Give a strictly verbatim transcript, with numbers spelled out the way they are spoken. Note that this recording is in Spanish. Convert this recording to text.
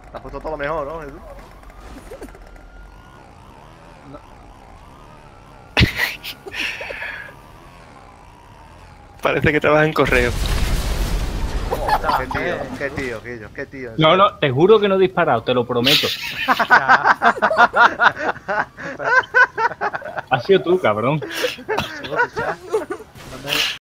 Te has puesto todo lo mejor, ¿no, Jesús? Parece que trabaja en correo. Qué tío, qué tío, qué tío, qué tío. No, no, te juro que no he disparado, te lo prometo. Ya. Has sido tú, cabrón.